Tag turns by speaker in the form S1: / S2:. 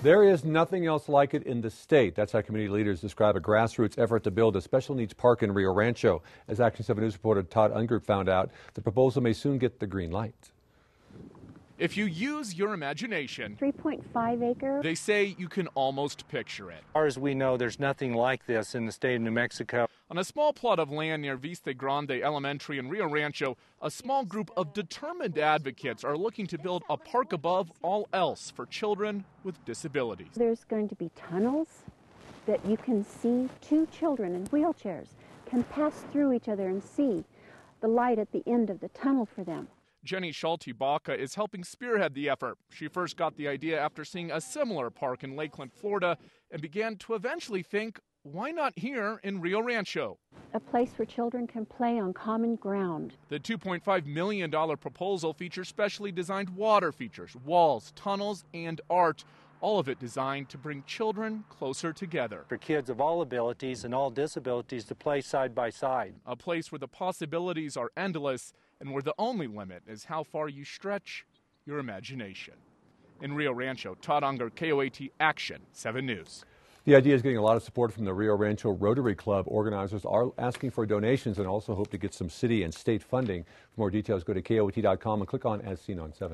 S1: There is nothing else like it in the state. That's how community leaders describe a grassroots effort to build a special needs park in Rio Rancho. As Action 7 News reporter Todd Ungert found out, the proposal may soon get the green light.
S2: If you use your imagination,
S3: 3.5 acre.
S2: They say you can almost picture it.
S4: As far as we know, there's nothing like this in the state of New Mexico.
S2: On a small plot of land near Vista Grande Elementary in Rio Rancho, a small group of determined advocates are looking to build a park above all else for children with disabilities.
S3: There's going to be tunnels that you can see. Two children in wheelchairs can pass through each other and see the light at the end of the tunnel for them.
S2: Jenny Schulte-Baca is helping spearhead the effort. She first got the idea after seeing a similar park in Lakeland, Florida, and began to eventually think, why not here in Rio Rancho?
S3: A place where children can play on common ground.
S2: The $2.5 million proposal features specially designed water features, walls, tunnels, and art, all of it designed to bring children closer together.
S4: For kids of all abilities and all disabilities to play side by side.
S2: A place where the possibilities are endless and where the only limit is how far you stretch your imagination. In Rio Rancho, Todd Ungert, KOAT Action 7 News.
S1: The idea is getting a lot of support from the Rio Rancho Rotary Club. Organizers are asking for donations and also hope to get some city and state funding. For more details, go to KOAT.com and click on As Seen on 7.